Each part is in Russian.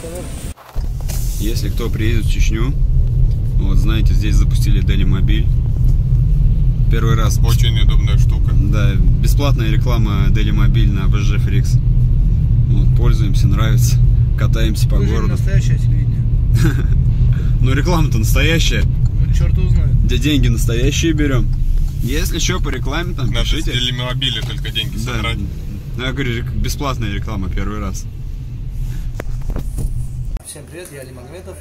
Если кто приедет в Чечню, вот знаете, здесь запустили Делимобиль. Первый раз. Очень удобная штука. Да, бесплатная реклама Делимобиль на ВЖ Фрикс. Вот, пользуемся, нравится, катаемся по городу. Настоящее телевидение. Ну реклама-то настоящая. Ну черт узнает. Где деньги настоящие берем. Если что, по рекламе там надо пишите. Надо с Делимобиля только деньги собрать. Да. Я говорю, бесплатная реклама первый раз. Всем привет, я Али Магомедов.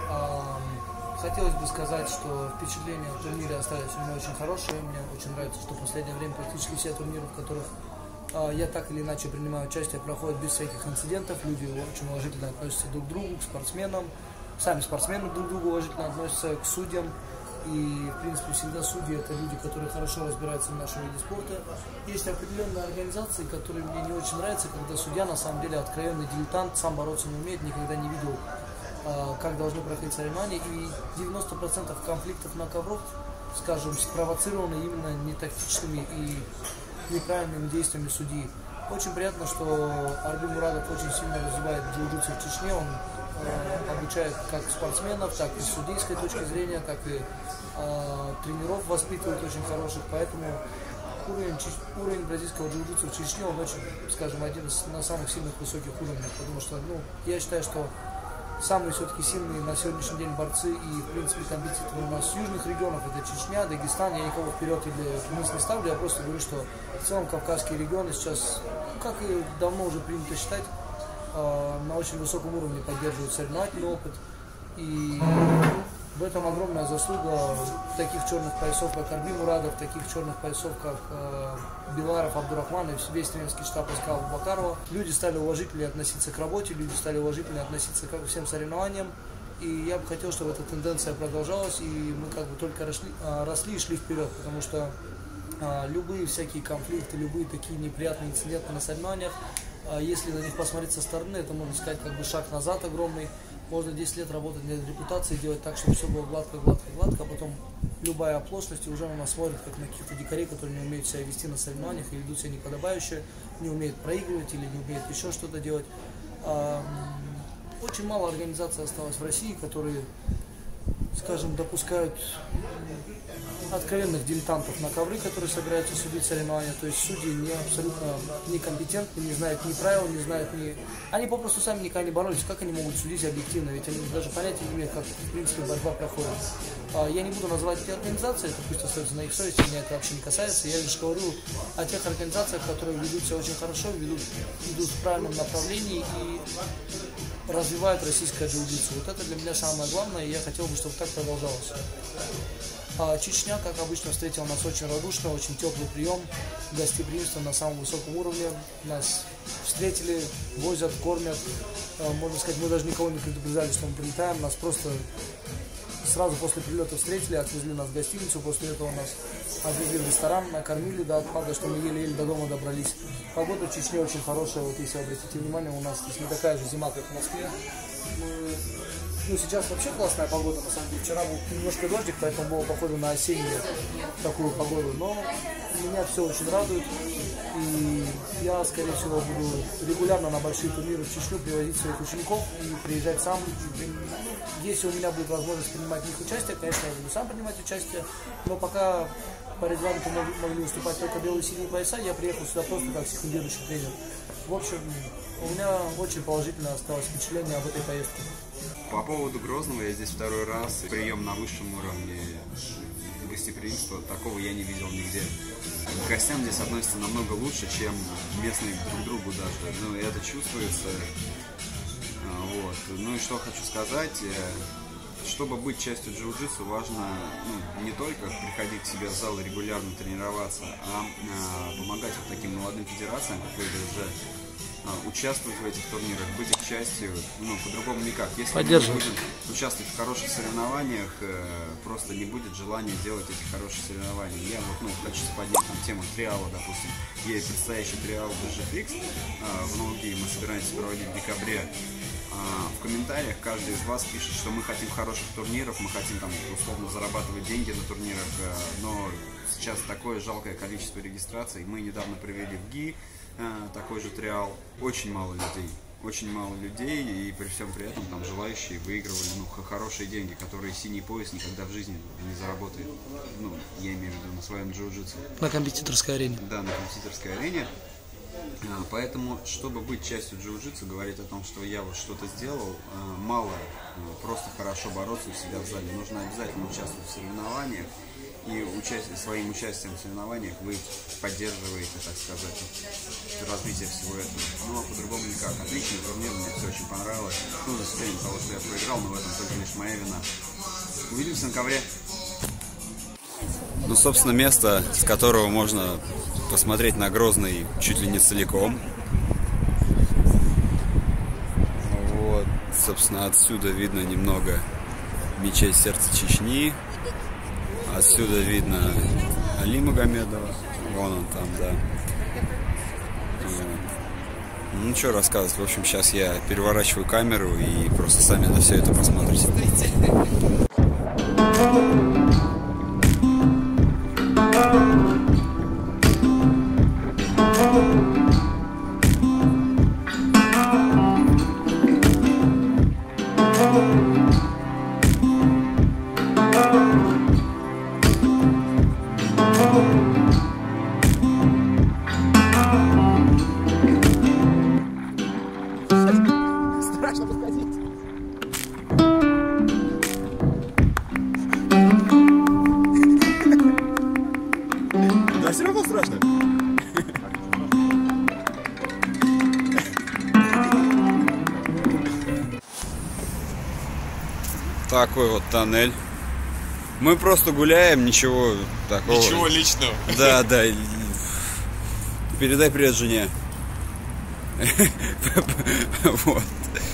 Хотелось бы сказать, что впечатления о турнире остались у меня очень хорошие. Мне очень нравится, что в последнее время практически все турниры, в которых я так или иначе принимаю участие, проходят без всяких инцидентов. Люди очень уважительно относятся друг к другу, к спортсменам. Сами спортсмены друг к другу уважительно относятся к судьям. И, в принципе, всегда судьи – это люди, которые хорошо разбираются в нашем виде спорта. Есть определенные организации, которые мне не очень нравятся, когда судья на самом деле откровенный дилетант, сам бороться не умеет, никогда не видел, как должны проходить соревнования. И 90% конфликтов на коврах, скажем, спровоцированы именно не тактичными и неправильными действиями судьи. Очень приятно, что Арбин Мурадов очень сильно развивает джиу-джитсу в Чечне. Он обучает как спортсменов, так и с судейской точки зрения, так и тренеров воспитывает очень хороших. Поэтому уровень бразильского джиу-джитсу в Чечне, он очень, скажем, один из самых сильных высоких уровней. Потому что, я считаю, что самые все-таки сильные на сегодняшний день борцы и, в принципе, компетиторы у нас с южных регионов, это Чечня, Дагестан. Я никого вперед или вниз не ставлю, я просто говорю, что в целом кавказские регионы сейчас, как и давно уже принято считать, на очень высоком уровне поддерживают соревновательный опыт. И в этом огромная заслуга таких черных поясов, как Арбин Мурадов, таких черных поясов, как Беларов, Абдурахман и весь тренерский штаб СК Абубакарова. Люди стали уважительнее относиться к работе, люди стали уважительнее относиться ко всем соревнованиям. И я бы хотел, чтобы эта тенденция продолжалась, и мы как бы только росли и шли вперед, потому что любые всякие конфликты, любые такие неприятные инциденты на соревнованиях, если на них посмотреть со стороны, это, можно сказать, как бы шаг назад огромный. Можно 10 лет работать над репутацией, делать так, чтобы все было гладко, а потом любая оплошность, и уже на нас смотрят, как на каких-то дикарей, которые не умеют себя вести на соревнованиях и ведут себя неподобающе, не умеют проигрывать или не умеют еще что-то делать. Очень мало организаций осталось в России, которые, скажем, допускают откровенных дилетантов на ковры, которые собираются судить соревнования. То есть судьи абсолютно некомпетентны, не знают ни правил, не знают ни... Они попросту сами никогда не боролись. Как они могут судить объективно? Ведь они даже понятия не имеют, как в принципе борьба проходит. Я не буду называть эти организации, это пусть остается на их совести, меня это вообще не касается. Я лишь говорю о тех организациях, которые ведут себя очень хорошо, идут в правильном направлении и развивают российское джиу-джитсу. Вот это для меня самое главное, и я хотел бы, чтобы так продолжалось. Чечня, как обычно, встретила нас очень радушно, очень теплый прием, гостеприимство на самом высоком уровне. Нас встретили, возят, кормят. Можно сказать, мы даже никого не предупреждали, что мы прилетаем. Нас просто сразу после прилета встретили, отвезли нас в гостиницу. После этого нас отвезли в ресторан, накормили до отпада, что мы еле-еле до дома добрались. Погода в Чечне очень хорошая. Вот если обратите внимание, у нас здесь не такая же зима, как в Москве. Сейчас вообще классная погода, на самом деле. Вчера был немножко дождик, поэтому было похоже на осеннюю такую погоду. Но меня все очень радует. И я, скорее всего, буду регулярно на большие турниры в Чечню привозить своих учеников и приезжать сам. Если у меня будет возможность принимать в них участие, конечно, я буду сам принимать участие. Но пока по регламенту могли выступать только белые и синие пояса, я приехал сюда просто как секундирующий тренер. В общем, у меня очень положительно осталось впечатление об этой поездке. По поводу Грозного, я здесь второй раз. Прием на высшем уровне, гостеприимства, такого я не видел нигде. К гостям здесь относятся намного лучше, чем местные друг к другу даже. Ну, это чувствуется. Вот. Ну и что хочу сказать. Чтобы быть частью джиу-джитсу, важно не только приходить к себе в зал и регулярно тренироваться, а помогать вот таким молодым федерациям, как вы уже участвовать в этих турнирах, быть их частью, по-другому никак. Если мы будем участвовать в хороших соревнованиях, просто не будет желания делать эти хорошие соревнования. Я хочу поднять тему триала, допустим. Есть предстоящий триал ВЖ Фрикс в Ноуги, мы собираемся проводить в декабре. В комментариях каждый из вас пишет, что мы хотим хороших турниров, мы хотим условно зарабатывать деньги на турнирах, но сейчас такое жалкое количество регистраций. Мы недавно провели в ГИ такой же триал, очень мало людей. очень мало людей, и при всем при этом там желающие выигрывали хорошие деньги, которые синий пояс никогда в жизни не заработает. Ну, я имею в виду на своем джиу-джитсу. На компьютерской арене. Да, на компьютерской арене. Поэтому, чтобы быть частью джиу-джитсу, говорить о том, что я вот что-то сделал, мало просто хорошо бороться у себя в зале. Нужно обязательно участвовать в соревнованиях. И своим участием в соревнованиях вы поддерживаете, так сказать, развитие всего этого. Ну, а по-другому никак. Отличный турнир, мне все очень понравилось. Ну, за исключением того, что я проиграл, но в этом только лишь моя вина. Увидимся на ковре. Ну, собственно, место, с которого можно посмотреть на Грозный чуть ли не целиком. Вот, собственно, отсюда видно немного мечеть Сердца Чечни. Отсюда видно Али Магомедова. Вон он там, да. Ну, что рассказывать. В общем, сейчас я переворачиваю камеру и просто сами на все это посмотрите. Страшно подходить. Да, все равно страшно. Такой вот тоннель. Мы просто гуляем, ничего такого. Ничего личного. Да, да. Передай привет жене. Вот.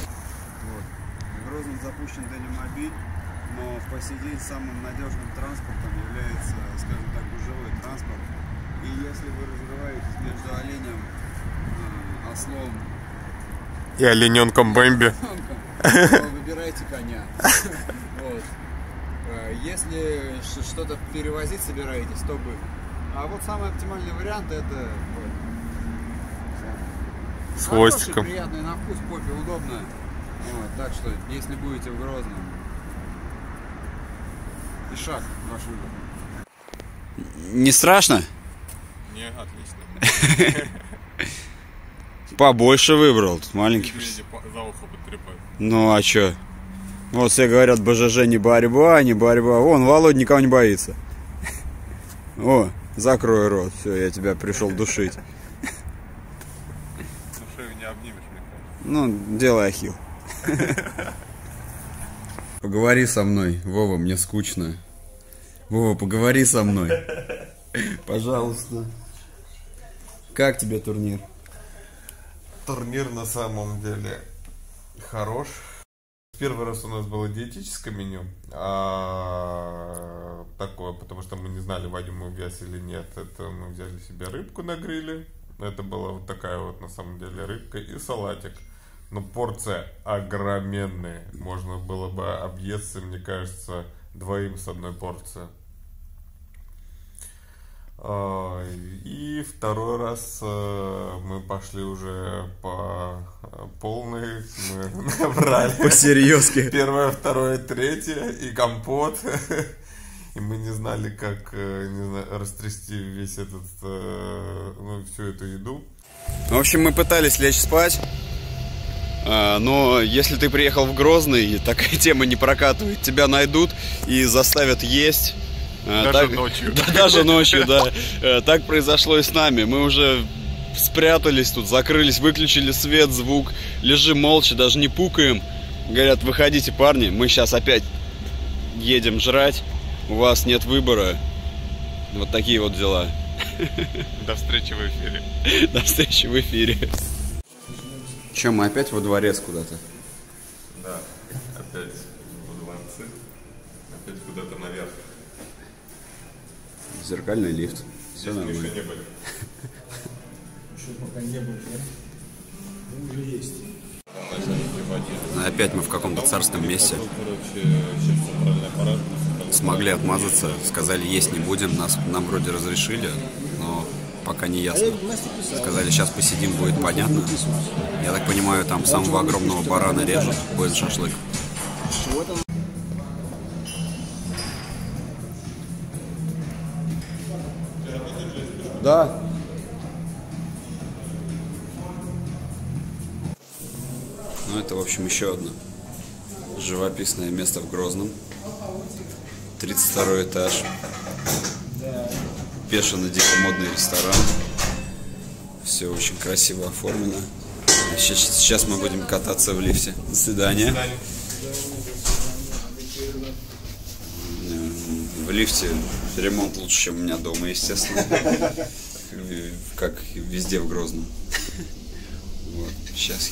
В Грозном запущен Делимобиль, но по сей день самым надежным транспортом является, скажем так, гужевой транспорт. И если вы разрываетесь между оленем, ослом И олененком Бэмби. то выбирайте коня. Вот. Если что-то перевозить собираетесь, то бы. А вот самый оптимальный вариант это С хвостиком. хороший, приятный на вкус, попе удобно. Вот, так что, если будете в Грозном, и шаг ваш выбор. Не страшно? Не, отлично. Побольше выбрал, тут маленький. Медведи за ухо потрепать. Ну а чё? Вот все говорят, БЖЖ не борьба, не борьба. Вон, Володь никого не боится. О, закрой рот, все, я тебя пришел душить. Ну шею не обнимешь, мне кажется. Ну, делай ахилл. Поговори со мной, Вова, мне скучно. Вова, поговори со мной. Пожалуйста. Как тебе турнир? Турнир на самом деле хорош. Первый раз у нас было диетическое меню, такое, потому что мы не знали, войдем мы в вес или нет. Это мы взяли себе рыбку на гриле. Это была вот такая вот на самом деле рыбка и салатик. Но порция огроменная. Можно было бы объесться, мне кажется, двоим с одной порции. И второй раз мы пошли уже по полной, мы набрали По-серьезки. первое, второе, третье и компот. И мы не знали, как растрясти весь этот, всю эту еду. В общем, мы пытались лечь спать, но если ты приехал в Грозный, такая тема не прокатывает. Тебя найдут и заставят есть. Даже ночью. Да, даже ночью, да. Так произошло и с нами. Мы уже спрятались тут, закрылись, выключили свет, звук, лежим молча, даже не пукаем. Говорят, выходите, парни, мы сейчас опять едем жрать, у вас нет выбора. Вот такие вот дела. До встречи в эфире. До встречи в эфире. Че, мы опять во дворец куда-то? Да, опять во дворце. Опять куда-то наверх. Зеркальный лифт. Все Здесь мы нормально. еще не были. Еще пока не были, да? Ну, уже есть. Опять мы в каком-то царском месте. Смогли отмазаться, сказали, есть не будем, нам вроде разрешили, но пока не ясно. Сказали, сейчас посидим, будет понятно. Я так понимаю, там самого огромного барана режут, будет шашлык. Да. Ну, это, в общем, еще одно живописное место в Грозном. 32 этаж. Бешено дико модный ресторан. Все очень красиво оформлено. Сейчас мы будем кататься в лифте. До свидания. В лифте ремонт лучше, чем у меня дома, естественно. Как везде в Грозном. Вот, сейчас я.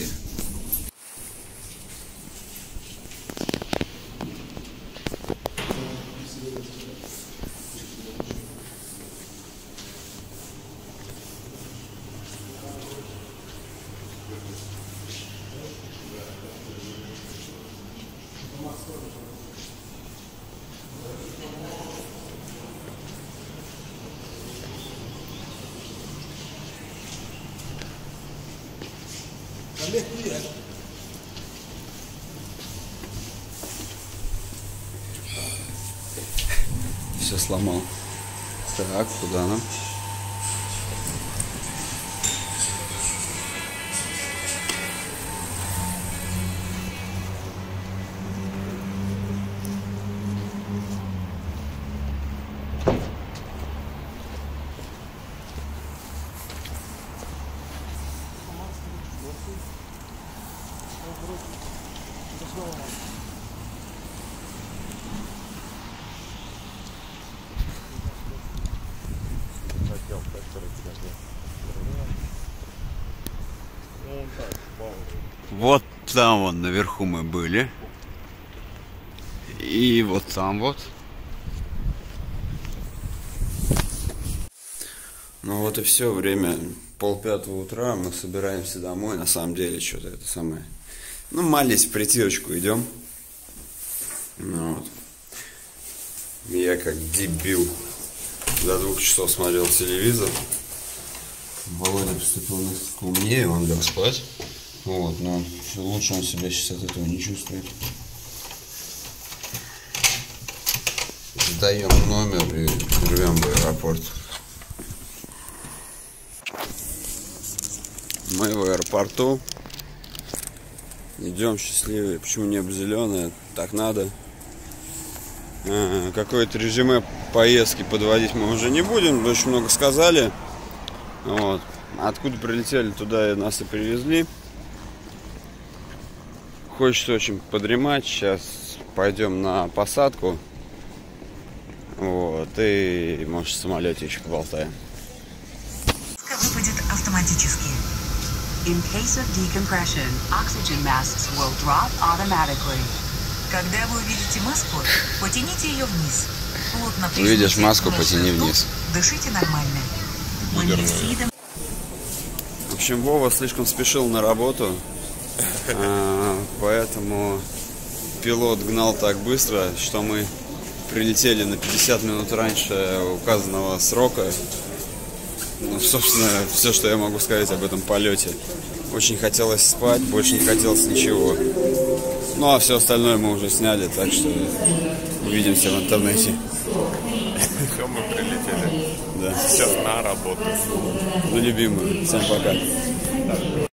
Все сломал. Так, куда нам? Вот там вон наверху мы были. И вот там вот. Ну вот и все, время 4:30 утра, мы собираемся домой. На самом деле что-то это самое. Ну, молись, в притирочку идем. Ну, вот. Я как дебил до 2 часов смотрел телевизор. Володя поступил несколько умнее, он лег спать. Вот, но лучше он себя сейчас от этого не чувствует. Сдаем номер и рвем в аэропорт. Мы в аэропорту. Идем счастливые. Почему небо зеленое? Так надо. Какое-то резюме поездки подводить мы уже не будем. Очень много сказали. Вот. Откуда прилетели, туда нас и привезли. Хочется очень подремать. Сейчас пойдем на посадку. Вот. И, может, в самолете еще поболтаем. Выпадет автоматически. In case of decompression, oxygen masks will drop automatically. Когда вы увидите маску, потяните ее вниз. Плотно увидишь маску, потяни вниз. Дышите нормально. В общем, Вова слишком спешил на работу, поэтому пилот гнал так быстро, что мы прилетели на 50 минут раньше указанного срока. Ну, собственно, все, что я могу сказать об этом полете. Очень хотелось спать, больше не хотелось ничего. Ну, а все остальное мы уже сняли, так что увидимся в интернете. Все, мы прилетели. Да. Сейчас на работу. Ну, любимую. Всем пока.